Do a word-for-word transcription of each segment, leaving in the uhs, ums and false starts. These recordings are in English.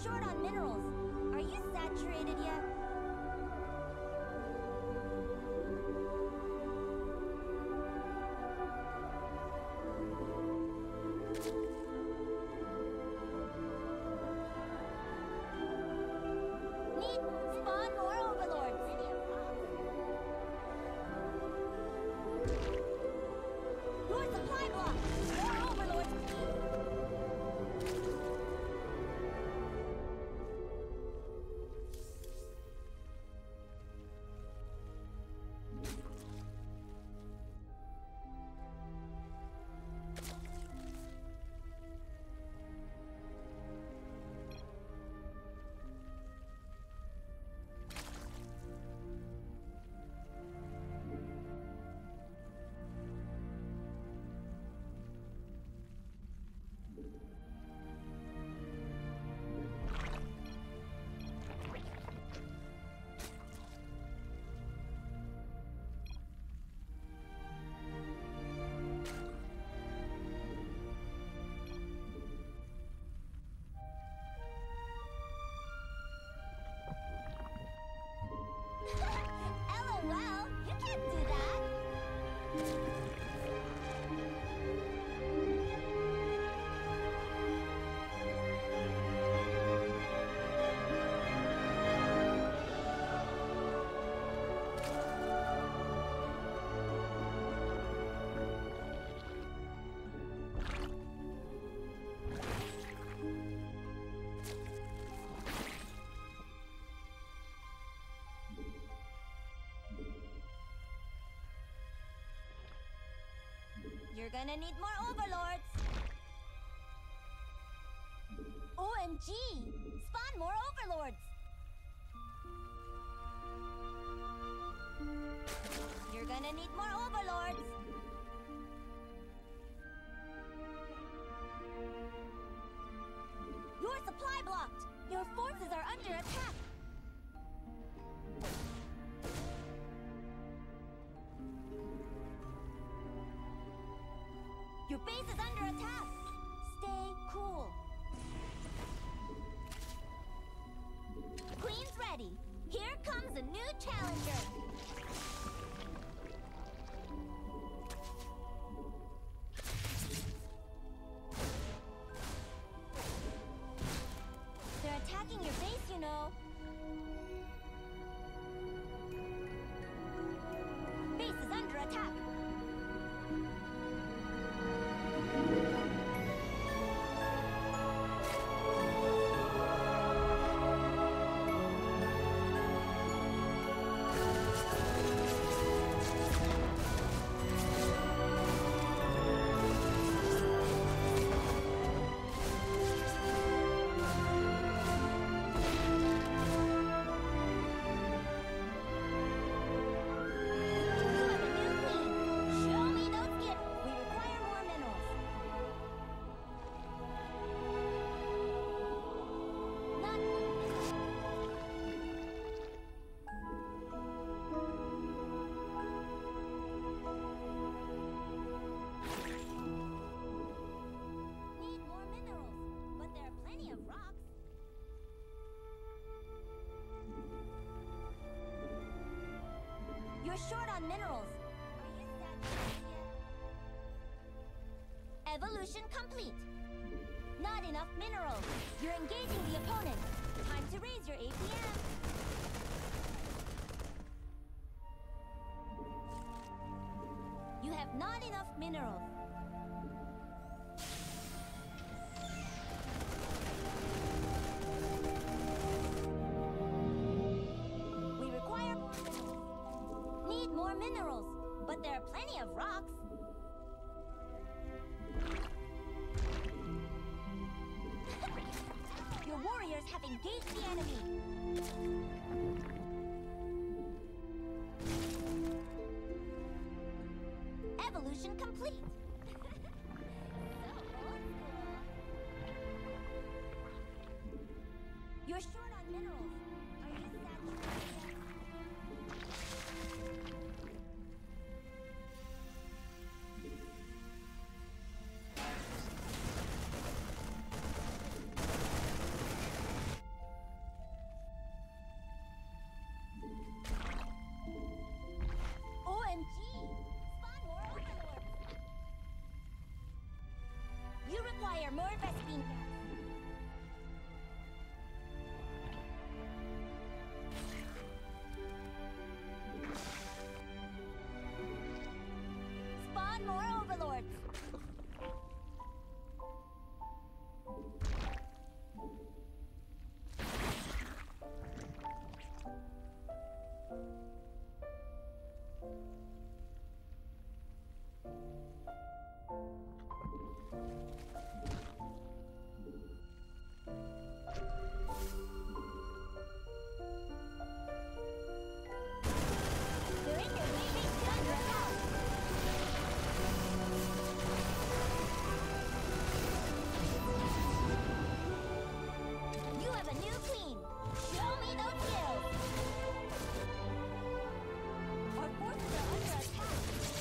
short on minerals. Are you saturated yet? Need spawn more overlords. Your supply block. More overlords, please. LOL, you can't do that. You're gonna need more overlords. O M G! Spawn more overlords. You're gonna need more overlords. Your supply blocked. Your forces are under attack. Your base is under attack! Stay cool. Queen's ready. Here comes a new challenger. They're attacking your base, you know. Base is under attack. You're short on minerals. Are you saturated yet? Evolution complete. Not enough minerals. You're engaging the opponent. Time to raise your A P M. You have not enough minerals. We require more minerals. Need more minerals, but there are plenty of rocks. Your warriors have engaged the enemy. Evolution complete. You're short on minerals. Are you saturated yet? Require more Vespine gas. Spawn more overlords. They're in your leaving under attack. You have a new queen. Show me those skills. Our forces are under attack.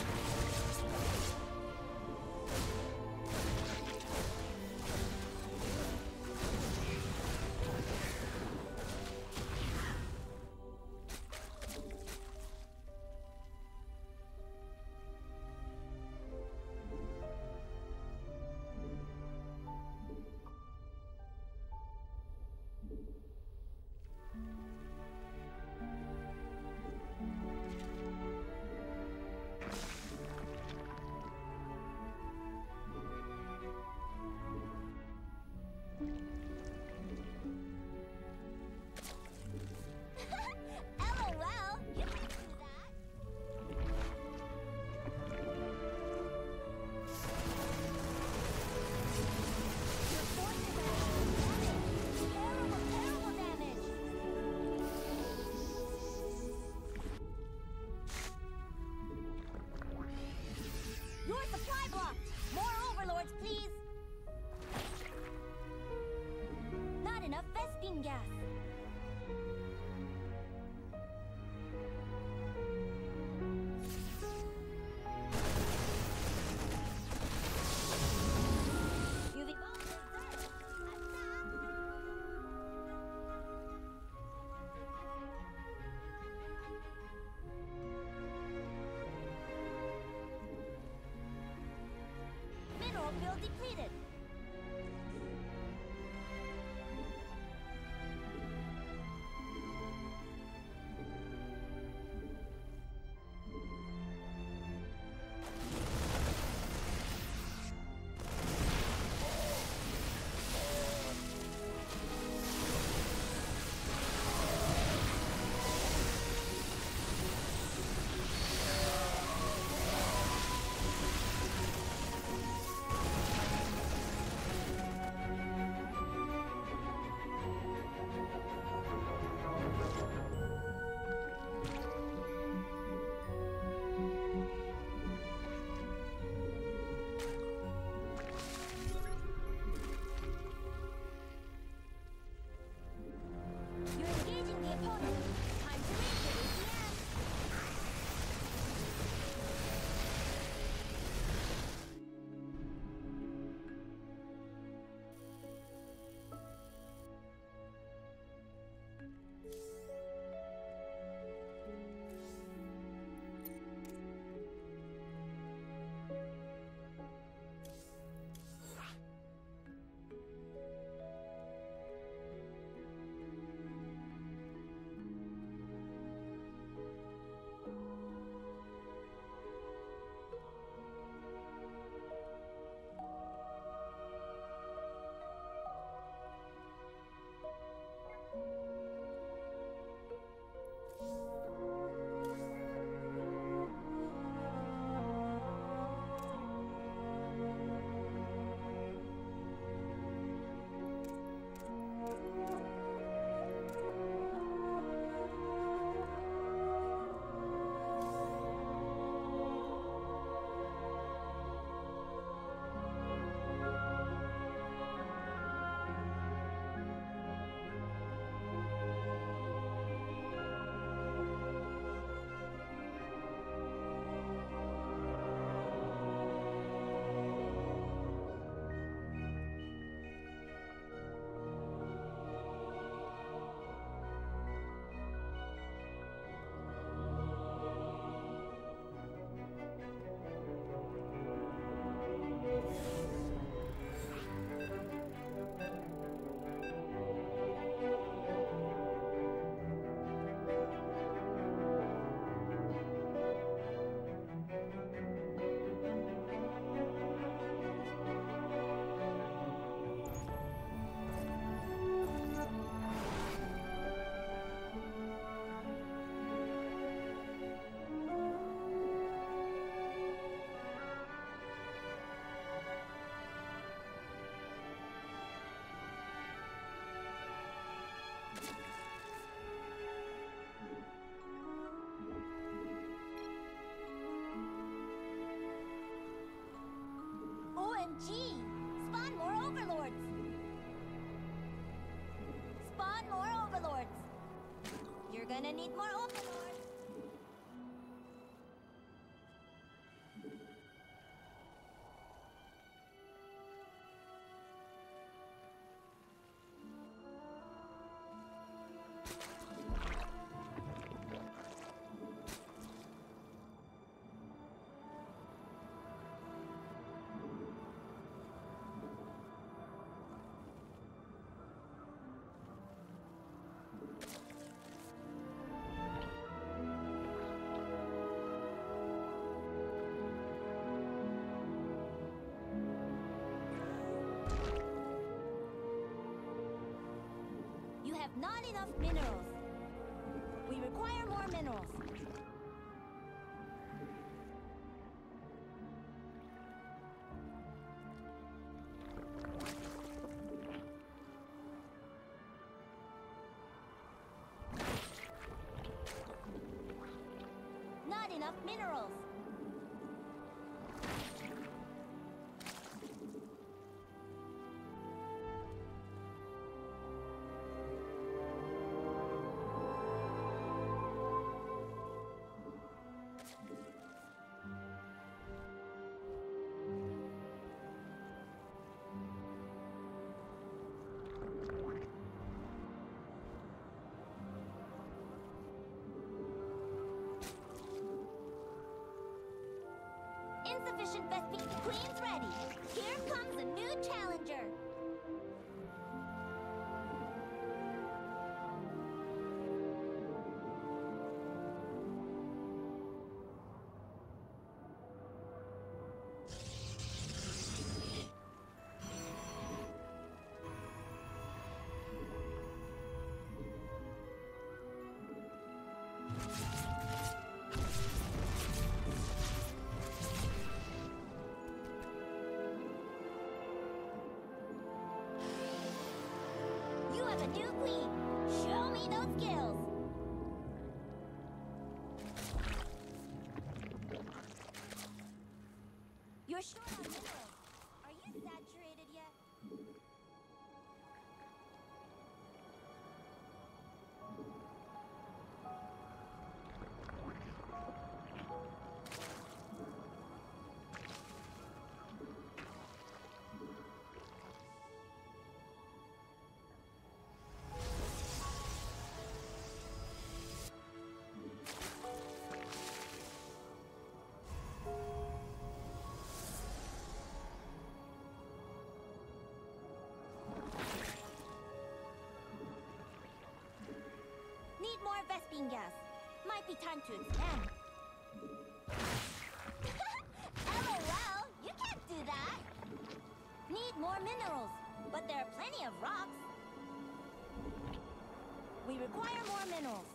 LOL, you can do that. Your forces are taking damage. Terrible, terrible damage. Your supply blocked. More overlords, please. Not enough Vespine gas. You've evolved this turret. Attack! Mineral field depleted. You're gonna need more open ores. You have not enough minerals. We require more minerals. Not enough minerals. Insufficient Vespene Queen's ready. Here comes a new challenger. You have a new queen. Show me those skills. You're short on minerals. Are you saturated yet? Need more Vespene gas. Might be time to expand. LOL, you can't do that. Need more minerals, but there are plenty of rocks. We require more minerals.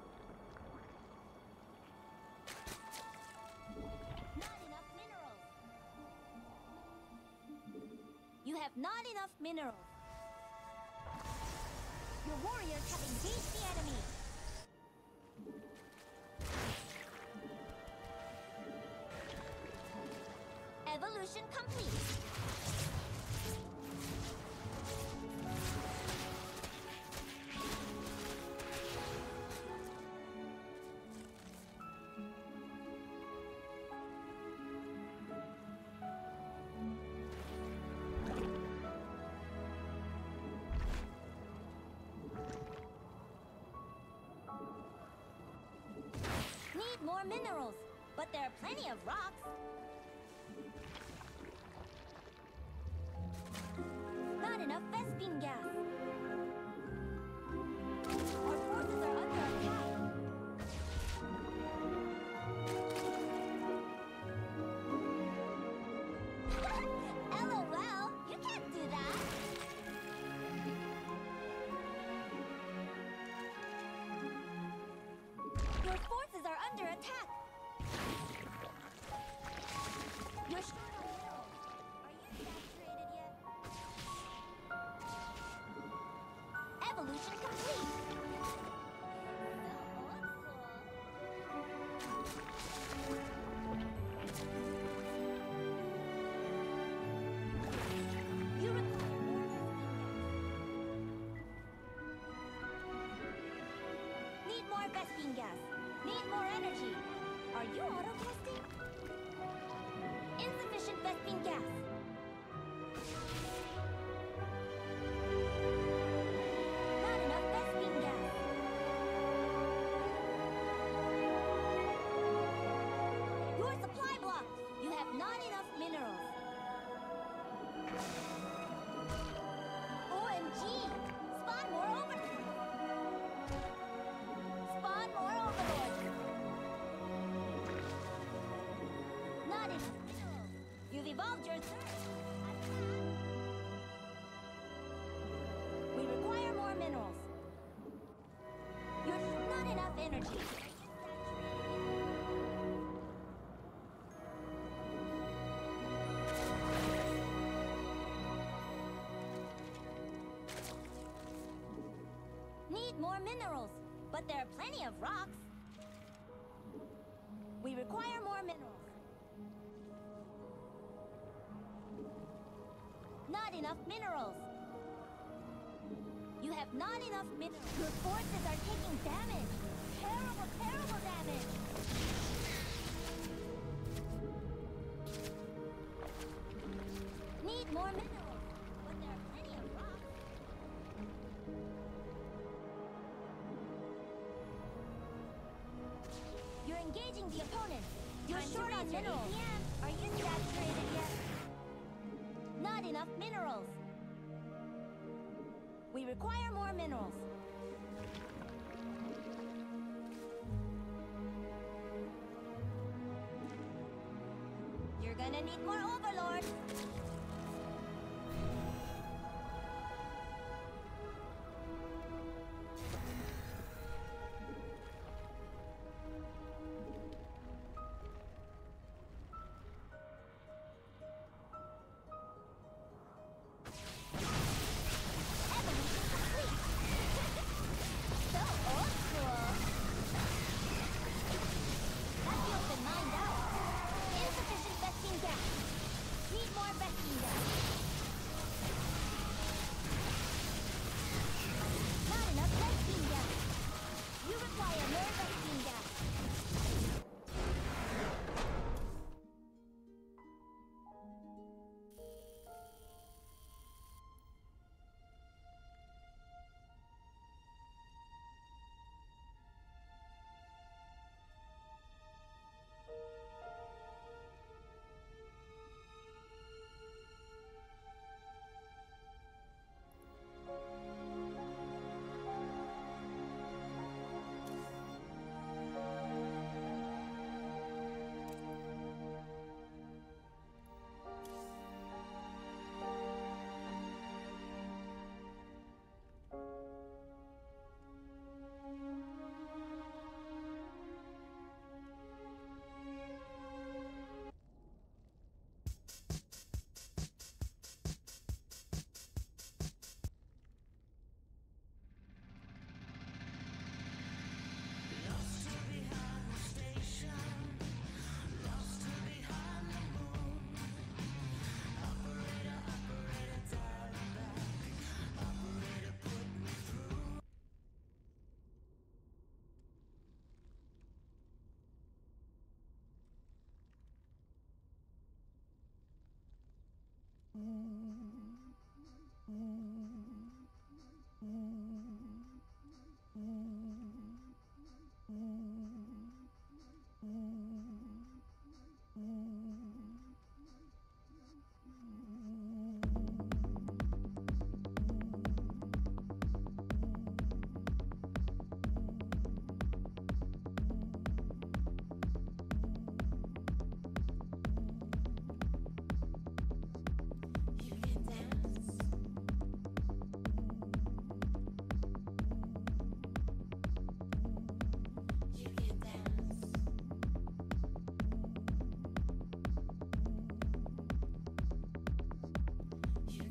Not enough minerals. You have not enough minerals. Your warriors have engaged the enemy. Evolution complete. Need more minerals, but there are plenty of rocks. Not enough Vespene gas. Our forces are under attack. LOL, you can't do that. Your forces are under attack. You're short on minerals. Are you saturated yet? Evolution complete. So old school. You require more Vespene gas. Need more Vespine gas. Need more energy. Are you auto-testing? Insufficient Vespine gas. Not enough Vespine gas. Your supply blocked. You have not enough minerals. O M G! Spawn more overlords! Spawn more overlords! Not enough minerals. You've evolved your third. We require more minerals. You're not enough energy. Need more minerals, but there are plenty of rocks. We require more minerals. Not enough minerals. You have not enough minerals. Your forces are taking damage. Terrible, terrible damage. Need more minerals, but there are plenty of rocks. You're engaging the opponent. You're Time short on minerals. A P M. Are you saturated yet? Not enough minerals. We require more minerals. You're gonna need more overlords. You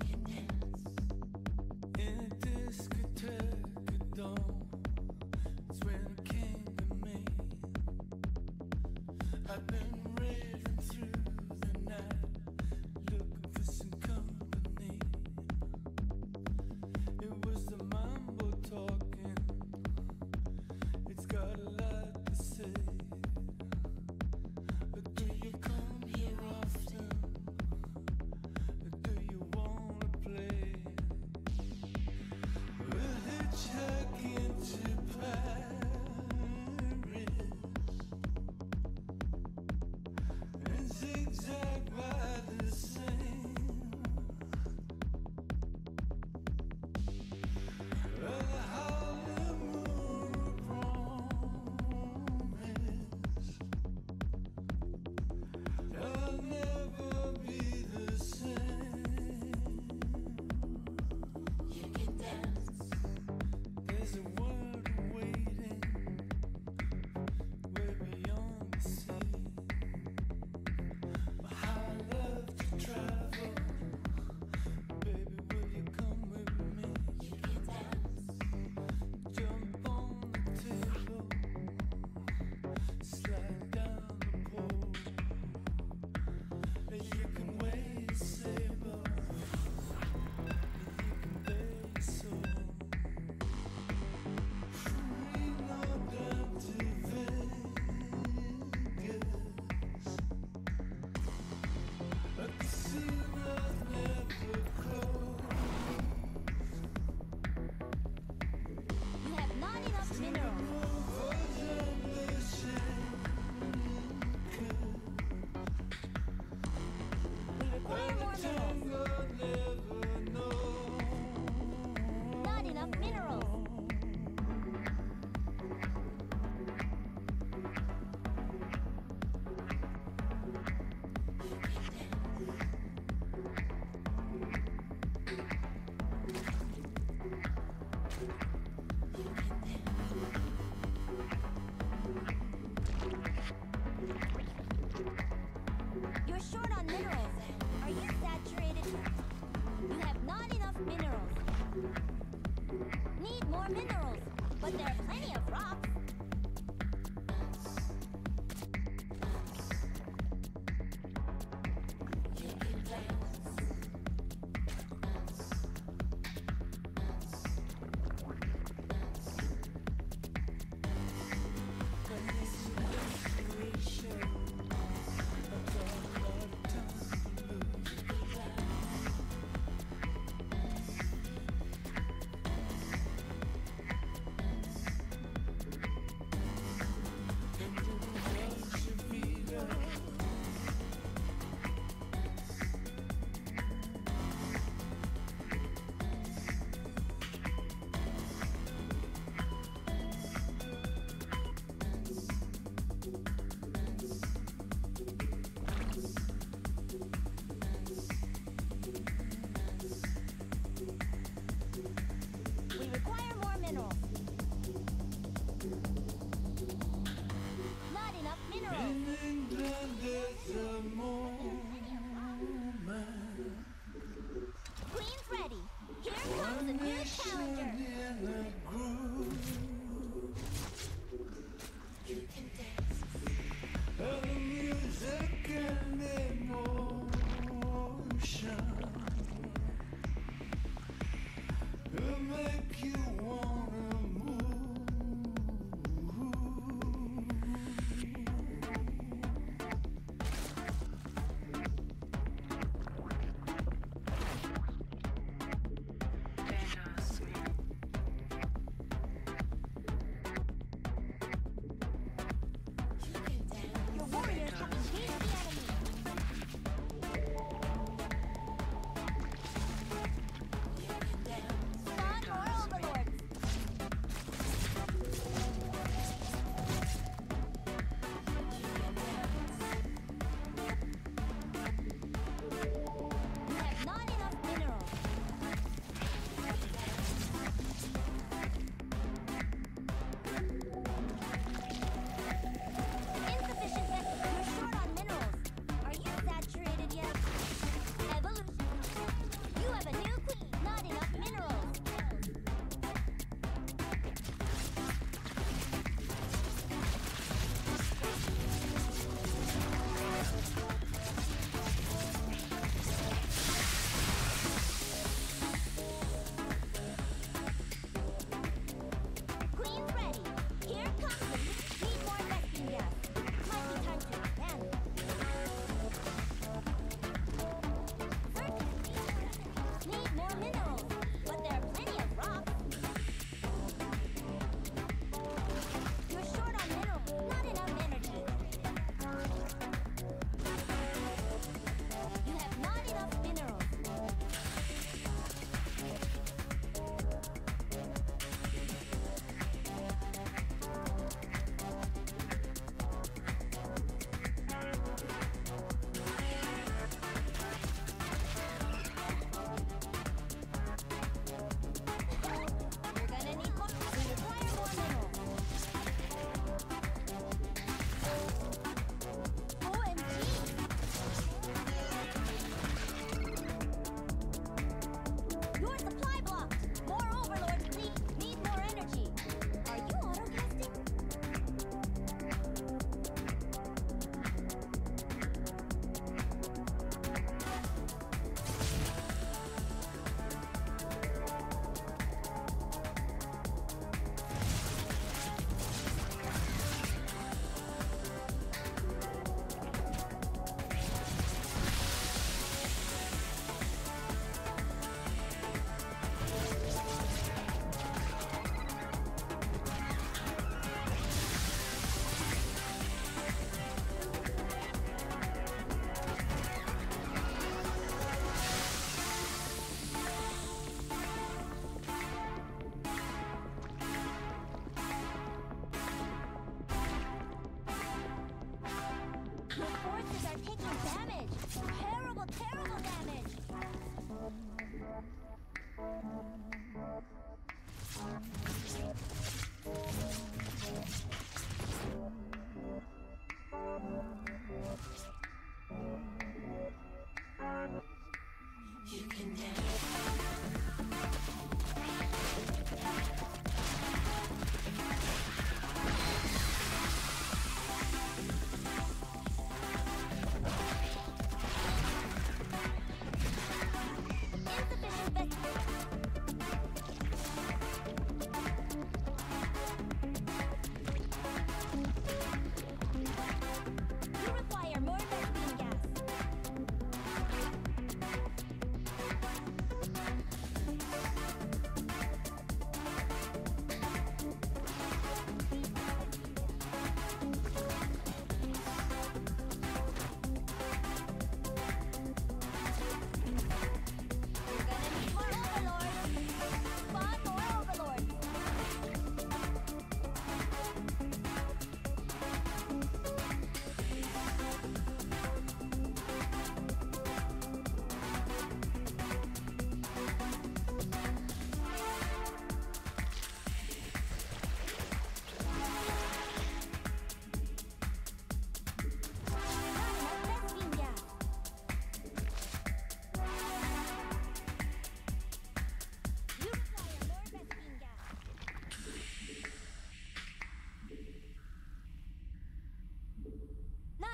but there are plenty of rocks.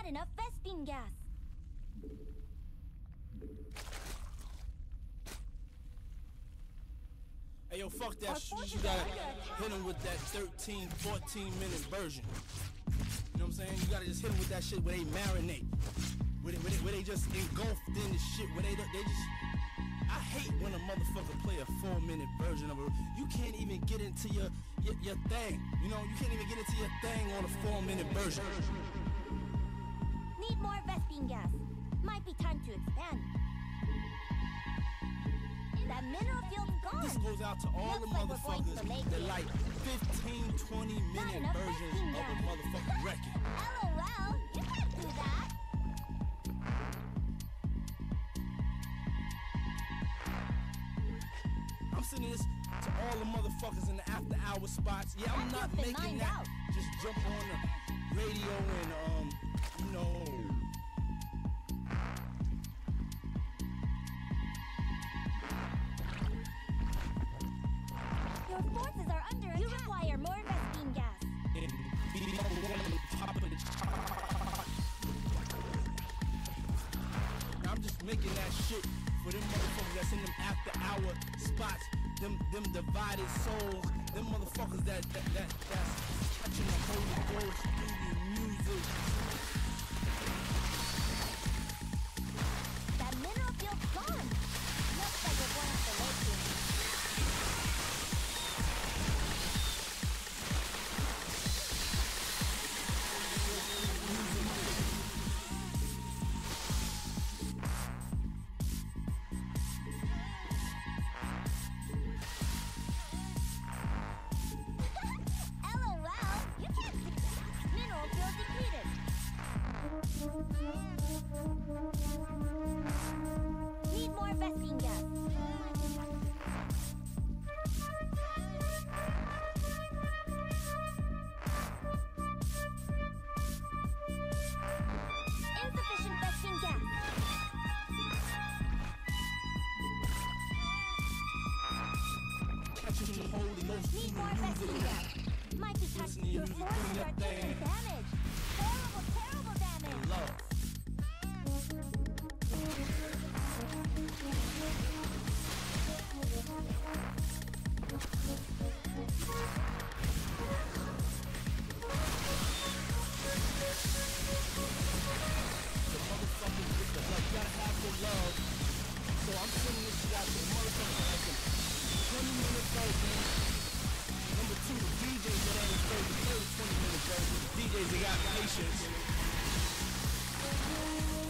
Not enough Vespene gas. Hey yo, fuck that Our shit. forces You gotta are under attack. hit him with that thirteen, fourteen minute version. You know what I'm saying? You gotta just hit them with that shit where they marinate. Where they, where they, where they just engulfed in the shit. Where they, they just... I hate when a motherfucker play a four minute version of it. You can't even get into your, your, your thing. You know, you can't even get into your thing on a four minute version. Need more Vespene gas. Might be time to expand. That mineral field's gone. This goes out to all Looks the like we're going to motherfuckers the lake that here. like fifteen, twenty minute enough versions Vespene of a gas. motherfucking record. LOL, you can't do that. I'm sending this to all the motherfuckers in the after hour spots. Yeah, I'm That not has been making mined that. out. Just jump on the radio and um, you know. Your forces are under attack. You require more Vespene gas. And be on the top of the chart. Now I'm just making that shit for them motherfuckers that's in them after hour spots, them them divided souls, them motherfuckers that that, that that's touching the Holy Ghost through your music. That mineral field's gone. Looks like we're going up the lake here. LOL, you can't see. Mineral field depleted. Need more Vespene gas. Insufficient Vespene gas. Touching the Holy Ghost Need through more your Vespene music. gas. Might be time. Listen to your Your music, forces doing are your taking thing. damage. Terrible, terrible damage. Love. The motherfuckers with the love, gotta have the love. So I'm sending this shit out to the motherfuckers like them twenty minute version. Number two, the D Js that ain't afraid to play the twenty minute version. The D Js that got patience.